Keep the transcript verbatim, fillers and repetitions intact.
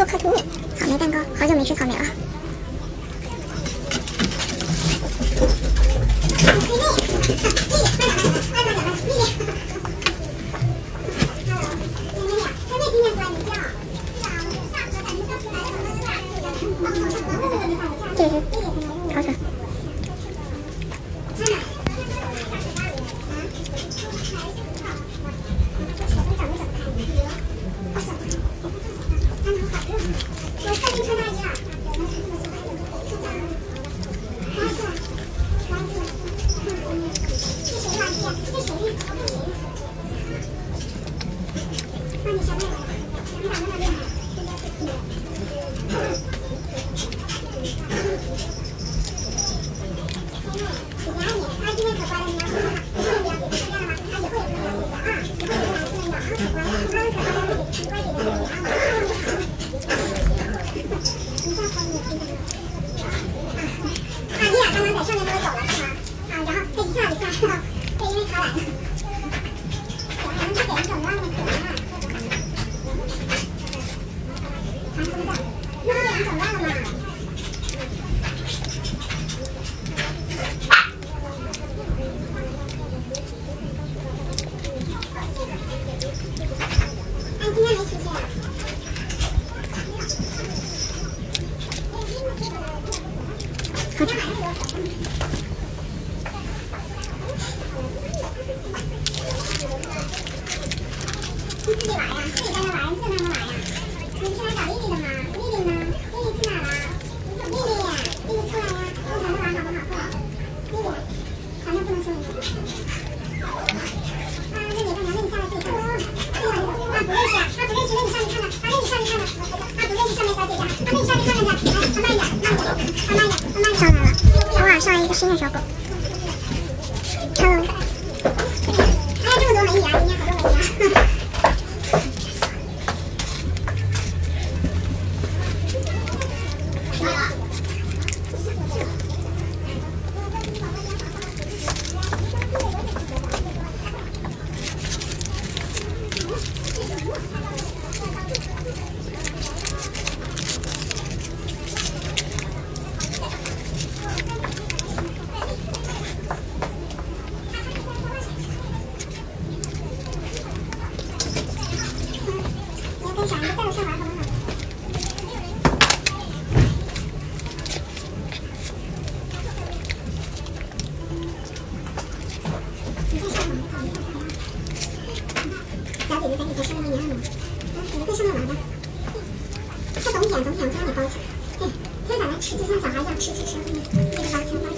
克图米草莓蛋糕，好久没吃草莓了。这是好吃。 好吃。你自己玩呀？自己在那玩，你在那玩呀？你是来找丽丽的吗？丽丽呢？丽丽去哪了？丽丽，丽丽出来呀！跟团团玩好不好？丽丽，团团不能说你。啊，那你看看，那你下来自己看。啊，不认识啊，啊不认识，那你上去看看。啊，那你上去看看。啊，不认识上面小姐姐。啊，那你上去看看去。来，慢点，慢点，慢点，慢点，慢点。上来了，哇，上来一个新的小狗。Hello。哎呀，这么多美女啊！今天好多美女啊。跟小孩子带着上玩好不好？你在上网吗？小姐姐在你这上面玩吗？你在上面玩吧。他总舔总舔，不让你包起来。对，他咋来吃，就像小孩一样吃吃吃，一直包起来。